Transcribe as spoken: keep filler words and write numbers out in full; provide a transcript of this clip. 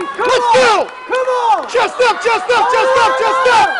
Let's go! Come on! Chest up, chest up, chest up, chest up!